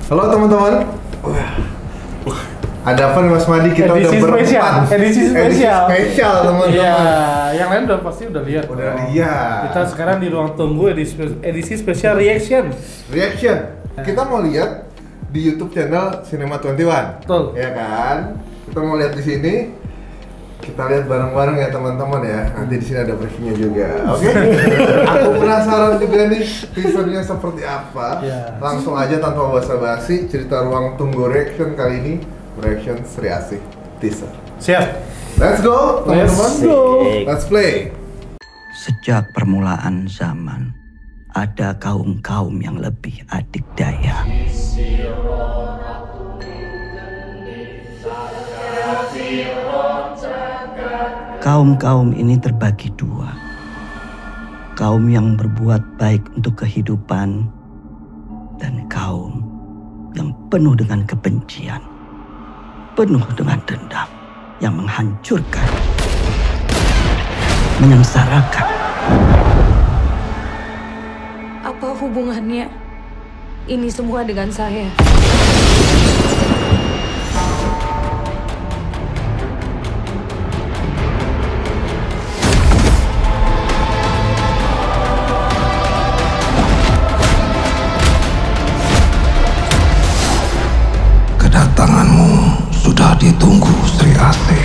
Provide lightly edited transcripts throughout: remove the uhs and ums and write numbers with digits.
Halo teman-teman. Ada apa nih Mas Madi? Kita edisi udah berempat. Edisi spesial teman-teman. Iya, yang lain udah pasti udah lihat. Udah lihat. Kita sekarang di ruang tunggu edisi spesial reaction. Kita mau lihat di YouTube channel Cinema 21. Betul. Ya kan? Kita mau lihat di sini. Kita lihat bareng-bareng ya teman-teman ya. Nanti di sini ada previewnya juga. Oke? Aku penasaran juga nih teasernya seperti apa. Ya. Langsung aja tanpa basa-basi cerita ruang tunggu reaction kali ini. Reaction Sri Asih teaser. Siap. Let's go, teman-teman. Let's go. Let's play. Sejak permulaan zaman, ada kaum-kaum yang lebih adikdaya. Kaum-kaum ini terbagi dua. Kaum yang berbuat baik untuk kehidupan dan kaum yang penuh dengan kebencian, penuh dengan dendam yang menghancurkan, menyengsarakan. Apa hubungannya ini semua dengan saya? Kedatanganmu sudah ditunggu, Sri Asih.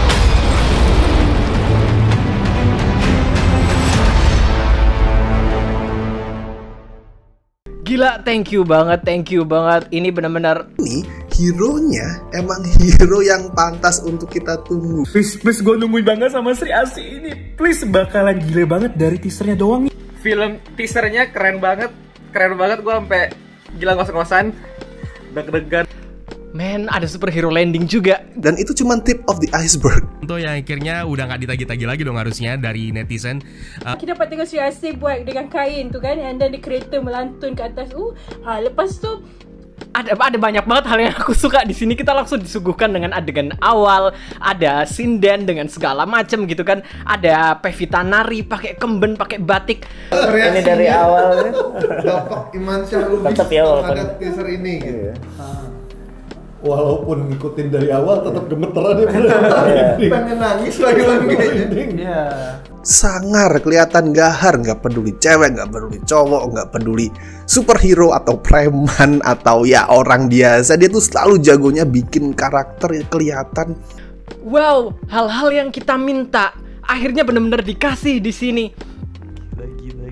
Gila, thank you banget. Ini benar-benar Ini hero-nya emang hero yang pantas untuk kita tunggu. Please gue nungguin banget sama Sri Asih ini. Please bakalan gila banget dari teasernya doang. film teasernya keren banget. Gue sampai gila ngos-ngosan, deg-degan. Men, ada superhero landing juga. Dan itu cuma tip of the iceberg. Untuk yang akhirnya udah nggak ditagi-tagi lagi dong harusnya dari netizen. Kita dapat tengok Sri Asih buat dengan kain tu kan, and then the kereta melantun ke atas. Lepas tu Ada banyak banget hal yang aku suka di sini. Kita langsung disuguhkan dengan adegan awal, ada sinden dengan segala macam gitu kan. Ada Pevita nari pakai kemben, pakai batik. Ini dari awal Bapak Iman Syahrubis tetap ya walaupun terhadap teaser ini gitu. Walaupun ngikutin dari awal tetap gemeteran ya. Pengen nangis lagi kayaknya. Iya. Sangar, kelihatan gahar, nggak peduli cewek, nggak peduli cowok, nggak peduli superhero atau preman atau ya orang biasa. Dia tuh selalu jagonya bikin karakter yang kelihatan. Wow, hal-hal yang kita minta akhirnya benar-benar dikasih di sini. Gila.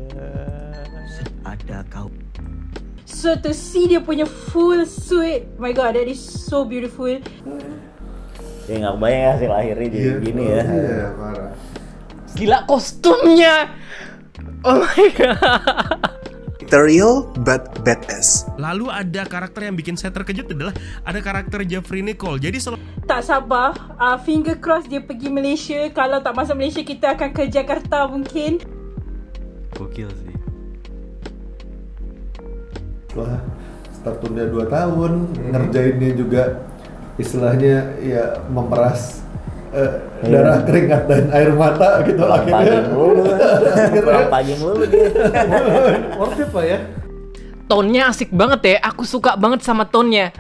Ada kaum. so to see dia punya full suit, my god, that is so beautiful. ya nggak kebayang ya hasil akhirnya jadi gini ya. Iya, parah. Gila kostumnya. Oh my god. Ethereal but badass. Lalu ada karakter yang bikin saya terkejut adalah ada karakter Jeffrey Nicole. Jadi Tak sabar, finger cross dia pergi Malaysia. Kalau tak masuk Malaysia, kita akan ke Jakarta mungkin. Gokil sih. Wah, start tunda 2 tahun, ngerjainnya juga istilahnya ya memeras darah keringat dan air mata gitu akhirnya. Kurang paging mulu dia. Worth it lah ya. Tone-nya asik banget ya. Aku suka banget sama tone-nya.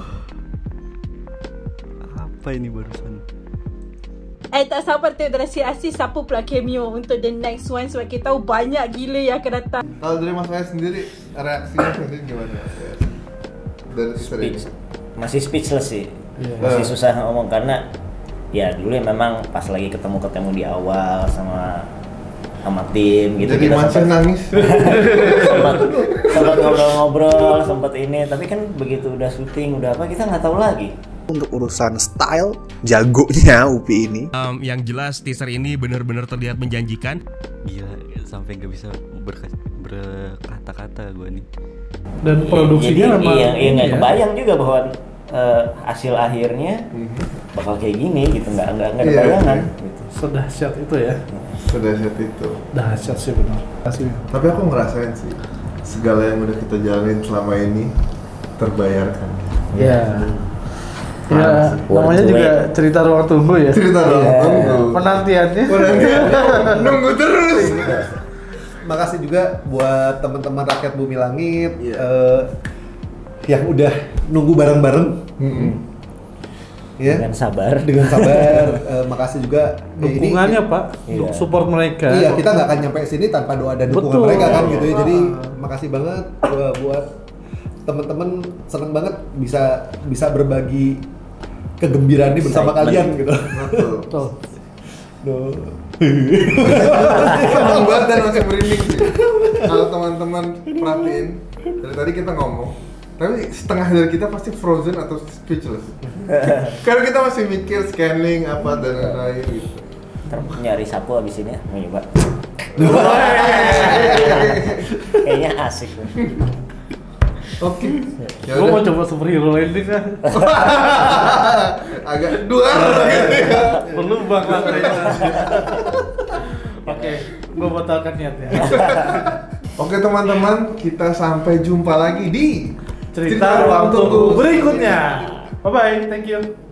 Apa ini barusan? Tak sabar tengok dari Sri Asih siapa pula cameo untuk the next one, sebab kita tahu banyak gila yang akan datang. Kalau dari Mas Maya sendiri, reaksinya sendiri gimana? Dari teaser ini? Masih speechless sih. Masih susah ngomong karena ya dulu ya memang pas lagi ketemu di awal sama tim gitu. Jadi kita masih nangis. sempat ngobrol-ngobrol, sempat ini, tapi kan begitu udah syuting udah apa kita nggak tahu lagi. Untuk urusan style, jagonya Upi ini. yang jelas teaser ini benar-benar terlihat menjanjikan. Gila, sampai nggak bisa berkata-kata gue nih. Dan produksinya memang iya nggak kebayang juga bahwa hasil akhirnya bakal kayak gini gitu, nggak ada bayangan gitu. sedahsyat itu ya. Sedahsyat itu. Dahsyat sih benar. Tapi aku ngerasain sih segala yang udah kita jalanin selama ini terbayarkan. Iya. Ya, namanya juga cerita ruang tunggu ya. Cerita ruang tunggu. Penantiannya. Nunggu terus. Makasih juga buat teman-teman rakyat Bumi Langit. yang udah nunggu bareng-bareng. Ya. Dengan sabar. Makasih juga dukungannya Pak, iya. support mereka. Iya, kita nggak akan nyampe sini tanpa doa dan dukungan mereka kan gitu ya. Jadi makasih banget buat teman-teman, seneng banget bisa berbagi kegembiraan ini bersama kalian gitu. Betul. Seneng banget dan langsung merinding sih. Kalau teman-teman perhatiin dari tadi kita ngomong, tapi setengah dari kita pasti frozen atau speechless. Karena kita masih mikir scanning apa dan lain-lain gitu. Nyari sapu abis ini ya, mau nyoba. Kayaknya asik. Oke. Gue mau coba superhero landing kan. Agak dua. Perlu banget kayaknya. Oke, gue batalkan niatnya. Oke teman-teman, kita sampai jumpa lagi di cerita ruang tunggu berikutnya. Bye bye, thank you.